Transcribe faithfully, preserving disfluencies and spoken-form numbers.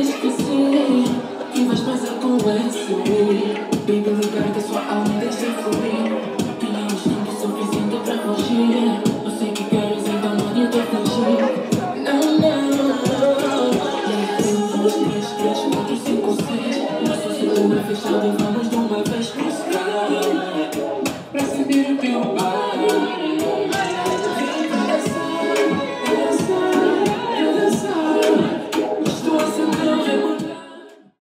esquecer. Que vais fazer com esse baby, ligar que a sua alma deixa fluir. Tenho um tempo suficiente pra fugir. Eu sei que queres, então não adianta fingir. Não, não. Um, dois, três, três, quatro, cinco, seis. Nosso círculo é fechado e vamos